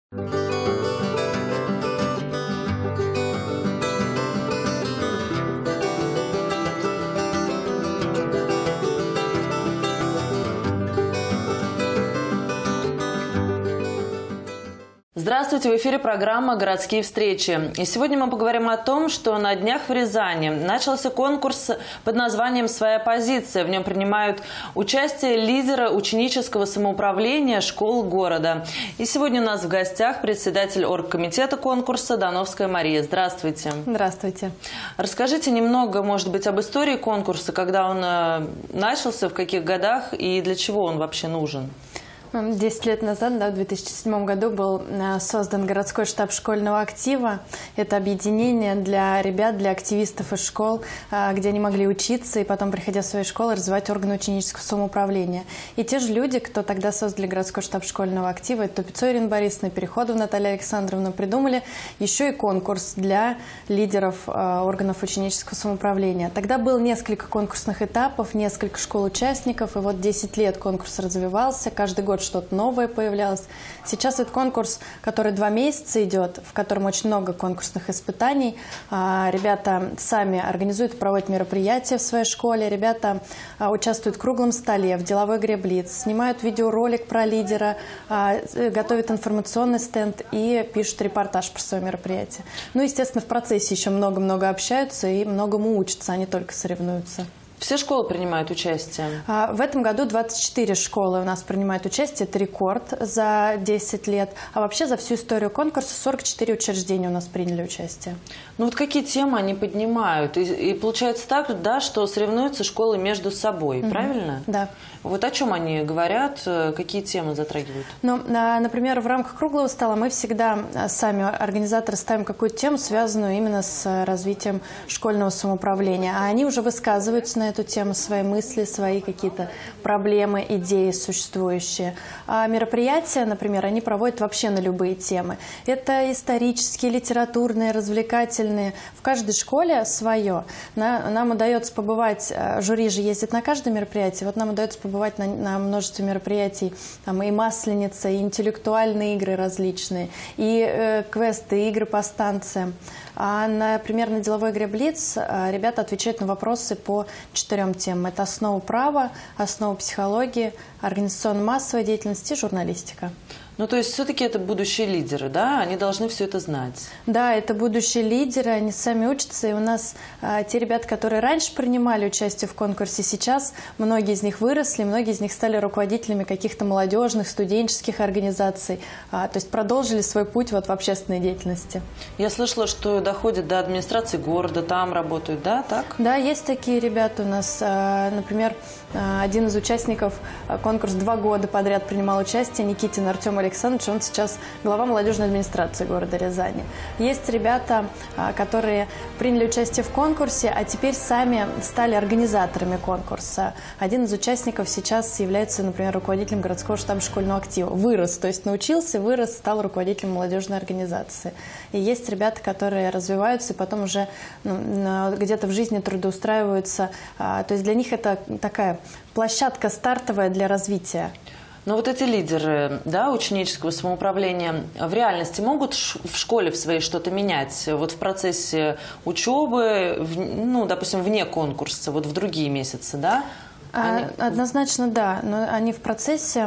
Здравствуйте, в эфире программа «Городские встречи». И сегодня мы поговорим о том, что на днях в Рязани начался конкурс под названием «Своя позиция». В нем принимают участие лидеры ученического самоуправления школ города. И сегодня у нас в гостях председатель оргкомитета конкурса Доновская Мария. Здравствуйте. Здравствуйте. Расскажите немного, может быть, об истории конкурса, когда он начался, в каких годах и для чего он вообще нужен? 10 лет назад, в 2007 году, был создан городской штаб школьного актива. Это объединение для ребят, для активистов из школ, где они могли учиться и потом, приходя в свои школы, развивать органы ученического самоуправления. И те же люди, кто тогда создали городской штаб школьного актива, это Тупицо Ирина Борисовна, Переходова Наталья Александровна, придумали еще и конкурс для лидеров органов ученического самоуправления. Тогда было несколько конкурсных этапов, несколько школ-участников, и вот 10 лет конкурс развивался, каждый год что-то новое появлялось. Сейчас этот конкурс, который 2 месяца идет, в котором очень много конкурсных испытаний. Ребята сами организуют и проводят мероприятия в своей школе. Ребята участвуют в круглом столе, в деловой игре «Блиц», снимают видеоролик про лидера, готовят информационный стенд и пишут репортаж про свое мероприятие. Ну, естественно, в процессе еще много-много общаются и многому учатся, а не только соревнуются. Все школы принимают участие? В этом году 24 школы у нас принимают участие. Это рекорд за 10 лет. А вообще за всю историю конкурса 44 учреждения у нас приняли участие. Ну вот какие темы они поднимают? И получается так, да, что соревнуются школы между собой, правильно? Да. Вот о чем они говорят, какие темы затрагивают? Ну, например, в рамках круглого стола мы всегда сами, организаторы, ставим какую-то тему, связанную именно с развитием школьного самоуправления. А они уже высказываются на эту тему свои мысли, свои какие-то проблемы, идеи существующие. А мероприятия, например, они проводят вообще на любые темы. Это исторические, литературные, развлекательные. В каждой школе свое. Нам удается побывать, жюри же ездит на каждое мероприятие, вот нам удается побывать на множестве мероприятий. Там и масленица, и интеллектуальные игры различные, и квесты, и игры по станциям. А, например, на деловой игре «Блиц» ребята отвечают на вопросы по 4 темам. Это основа права, основа психологии, организационно-массовой деятельности и журналистика. Ну, то есть все-таки это будущие лидеры, да? Они должны все это знать. Да, это будущие лидеры, они сами учатся. И у нас те ребята, которые раньше принимали участие в конкурсе, сейчас многие из них выросли, многие из них стали руководителями каких-то молодежных, студенческих организаций. То есть продолжили свой путь вот в общественной деятельности. Я слышала, что доходят до администрации города, там работают, да? Так? Да, есть такие ребята у нас. Например, один из участников конкурса 2 года подряд принимал участие, Никитин Артем Александрович, он сейчас глава молодежной администрации города Рязани. Есть ребята, которые приняли участие в конкурсе, а теперь сами стали организаторами конкурса. Один из участников сейчас является, например, руководителем городского штаба школьного актива. Вырос, то есть научился, вырос, стал руководителем молодежной организации. И есть ребята, которые развиваются и потом уже где-то в жизни трудоустраиваются. То есть для них это такая площадка стартовая для развития. Но вот эти лидеры, да, ученического самоуправления в реальности могут в школе в своей что-то менять? Вот в процессе учебы, ну, допустим, вне конкурса, вот в другие месяцы, да? Однозначно, да. Но они в процессе,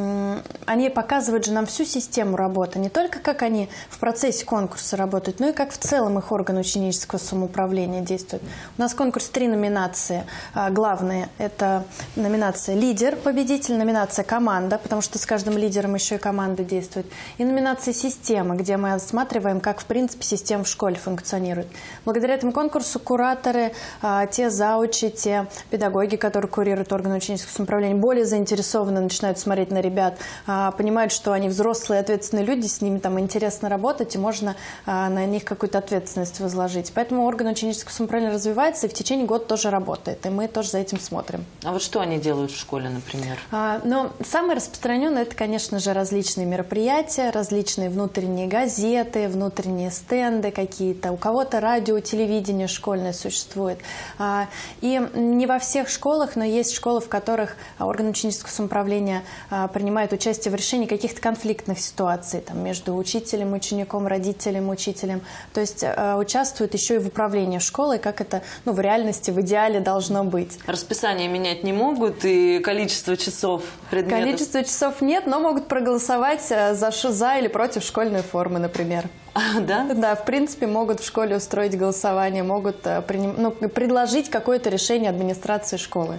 они показывают же нам всю систему работы. Не только как они в процессе конкурса работают, но и как в целом их органы ученического самоуправления действуют. У нас конкурс 3 номинации. Главные – это номинация «Лидер», победитель, номинация «Команда», потому что с каждым лидером еще и команда действует, и номинация «Система», где мы осматриваем, как в принципе система в школе функционирует. Благодаря этому конкурсу кураторы, те заучи, те педагоги, которые курируют органы ученического самоуправления, более заинтересованно начинают смотреть на ребят, понимают, что они взрослые, ответственные люди, с ними там интересно работать, и можно на них какую-то ответственность возложить. Поэтому орган ученического самоуправления развивается и в течение года тоже работает, и мы тоже за этим смотрим. А вот что они делают в школе, например? Но самое распространенное – это, конечно же, различные мероприятия, различные внутренние газеты, внутренние стенды какие-то. У кого-то радио, телевидение школьное существует. И не во всех школах, но есть есть школы, в которых органы ученического самоуправления принимают участие в решении каких-то конфликтных ситуаций там, между учителем, учеником, родителем, учителем. То есть участвуют еще и в управлении школой, как это в реальности, в идеале должно быть. Расписание менять не могут и количество часов предметов? Количество часов нет, но могут проголосовать за или против школьной формы, например. Да? Да, в принципе, могут в школе устроить голосование, могут предложить какое-то решение администрации школы.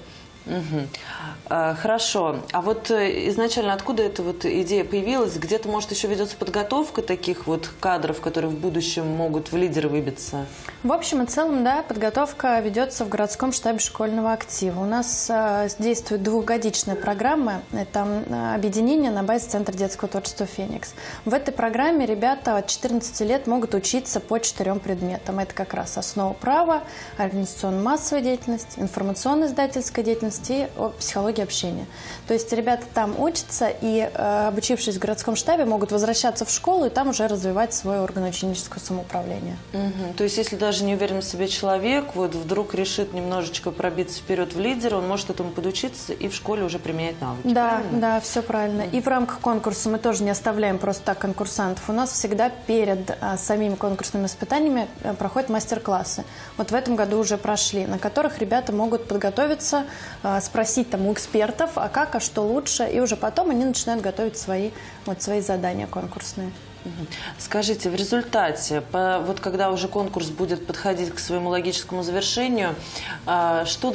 Хорошо. А вот изначально откуда эта вот идея появилась? Где-то, может, еще ведется подготовка таких вот кадров, которые в будущем могут в лидеры выбиться? В общем и целом, да, подготовка ведется в городском штабе школьного актива. У нас действует двухгодичная программа. Это объединение на базе Центра детского творчества «Феникс». В этой программе ребята от 14 лет могут учиться по 4 предметам. Это как раз основа права, организационно-массовая деятельность, информационно-издательская деятельность и психология общения. То есть ребята там учатся и, обучившись в городском штабе, могут возвращаться в школу и там уже развивать свой орган ученического самоуправления. То есть если даже не уверен в себе человек, вот вдруг решит немножечко пробиться вперед в лидеры, он может этому подучиться и в школе уже применять навыки. Да, правильно? Да, все правильно. И в рамках конкурса мы тоже не оставляем просто так конкурсантов. У нас всегда перед самими конкурсными испытаниями проходят мастер-классы. Вот в этом году уже прошли, на которых ребята могут подготовиться, спросить там у экспертов, а как, а что лучше, и уже потом они начинают готовить свои задания конкурсные. Скажите, в результате, вот когда уже конкурс будет подходить к своему логическому завершению, что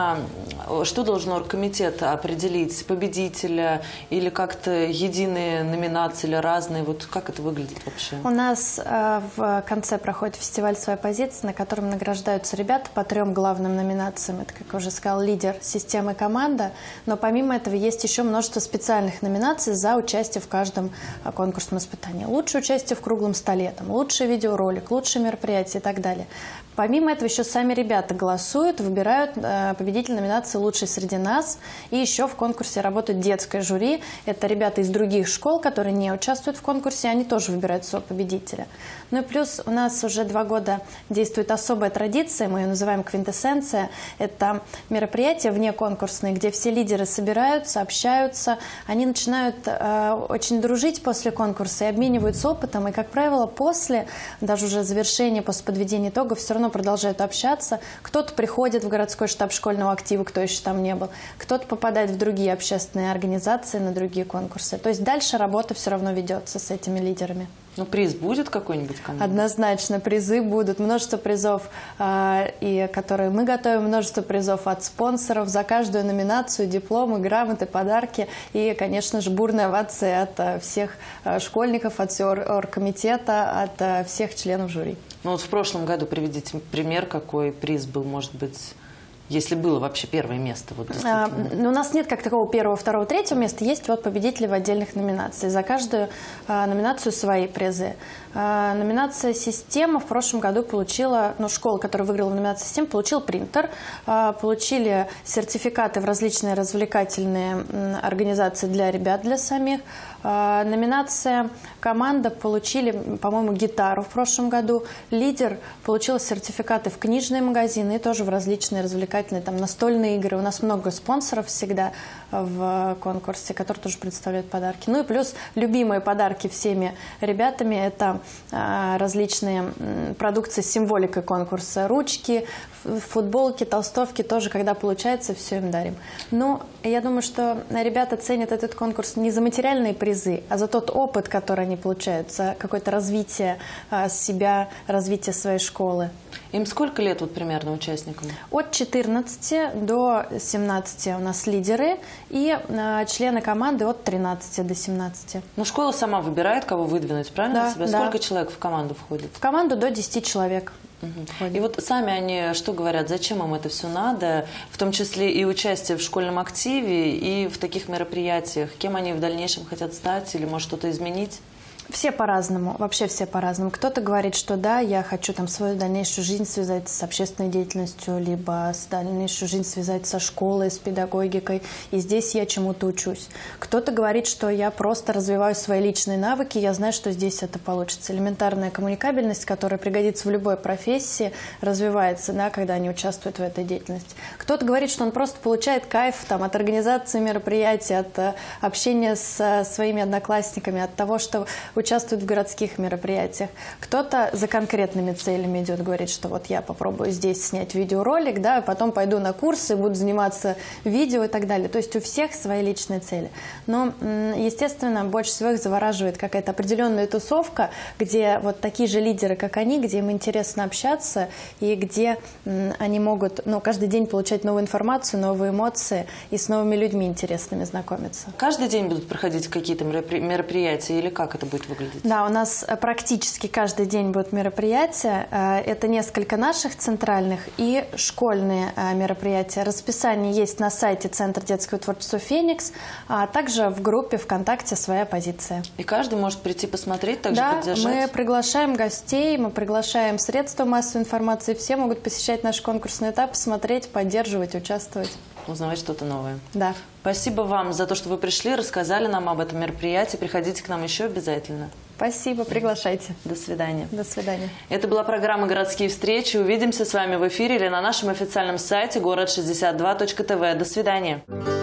должен оргкомитет определить? Победителя или как-то единые номинации или разные? Вот как это выглядит вообще? У нас в конце проходит фестиваль «Своя позиция», на котором награждаются ребята по 3 главным номинациям. Это, как я уже сказала, лидер, система, команда. Но помимо этого есть еще множество специальных номинаций за участие в каждом конкурсном испытании. Лучшее участие в круглом столе, там, лучший видеоролик, лучшее мероприятие и так далее. Помимо этого еще сами ребята голосуют, выбирают победителя номинации «Лучший среди нас». И еще в конкурсе работает детское жюри. Это ребята из других школ, которые не участвуют в конкурсе, они тоже выбирают своего победителя. Ну и плюс у нас уже 2 года действует особая традиция, мы ее называем «Квинтэссенция». Это мероприятие внеконкурсное, где все лидеры собираются, общаются, они начинают очень дружить после конкурса и обмениваются опытом. И, как правило, после, даже уже завершения, после подведения итогов, все равно продолжают общаться. Кто-то приходит в городской штаб школьного актива, кто еще там не был. Кто-то попадает в другие общественные организации, на другие конкурсы. То есть дальше работа все равно ведется с этими лидерами. Ну, приз будет какой-нибудь команде? Однозначно, призы будут. Множество призов, которые мы готовим, множество призов от спонсоров за каждую номинацию, дипломы, грамоты, подарки. И, конечно же, бурные овации от всех школьников, от всего оргкомитета, от всех членов жюри. Ну, вот в прошлом году приведите пример, какой приз был, может быть... Если было вообще первое место. Вот, у нас нет как такого 1-го, 2-го, 3-го места. Есть вот победители в отдельных номинациях. За каждую номинацию свои призы. Номинация «Система» в прошлом году получила, школа, которая выиграла в номинации «Система», получила принтер, получили сертификаты в различные развлекательные организации для ребят, для самих. Номинация «Команда» получили, по-моему, гитару в прошлом году. Лидер получил сертификаты в книжные магазины и тоже в различные развлекательные, там, настольные игры. У нас много спонсоров всегда в конкурсе, которые тоже представляют подарки. Ну и плюс любимые подарки всеми ребятами – это различные продукции с символикой конкурса. Ручки, футболки, толстовки тоже, когда получается, все им дарим. Но я думаю, что ребята ценят этот конкурс не за материальные призы, а за тот опыт, который они получают, за какое-то развитие себя, развитие своей школы. Им сколько лет вот примерно участникам? От 14 до 17 у нас лидеры и члены команды от 13 до 17. Ну, школа сама выбирает, кого выдвинуть, правильно? Да, Сколько человек в команду входит? В команду до 10 человек. И вот сами они что говорят, зачем им это все надо, в том числе и участие в школьном активе, и в таких мероприятиях? Кем они в дальнейшем хотят стать или, может, что-то изменить? Все по-разному, вообще все по-разному. Кто-то говорит, что да, я хочу там свою дальнейшую жизнь связать с общественной деятельностью, либо с дальнейшую жизнь связать со школой, с педагогикой, и здесь я чему-то учусь. Кто-то говорит, что я просто развиваю свои личные навыки, я знаю, что здесь это получится. Элементарная коммуникабельность, которая пригодится в любой профессии, развивается, да, когда они участвуют в этой деятельности. Кто-то говорит, что он просто получает кайф там, от организации мероприятий, от общения с своими одноклассниками, от того, что участвует в городских мероприятиях. Кто-то за конкретными целями идет, говорит, что вот я попробую здесь снять видеоролик, да, а потом пойду на курсы, буду заниматься видео и так далее. То есть у всех свои личные цели. Но, естественно, больше всего их завораживает какая-то определенная тусовка, где вот такие же лидеры, как они, где им интересно общаться и где они могут, каждый день получать новую информацию, новые эмоции и с новыми людьми интересными знакомиться. Каждый день будут проходить какие-то мероприятия или как это будет выглядеть? Да, у нас практически каждый день будут мероприятия. Это несколько наших центральных и школьные мероприятия. Расписание есть на сайте Центра детского творчества «Феникс», а также в группе ВКонтакте «Своя позиция». И каждый может прийти посмотреть, также поддержать? Да, мы приглашаем гостей, мы приглашаем средства массовой информации. Все могут посещать наш конкурсный этап, смотреть, поддерживать, участвовать. Узнавать что-то новое. Да. Спасибо вам за то, что вы пришли, рассказали нам об этом мероприятии. Приходите к нам еще обязательно. Спасибо, приглашайте. До свидания. До свидания. Это была программа «Городские встречи». Увидимся с вами в эфире или на нашем официальном сайте город62.тв. До свидания.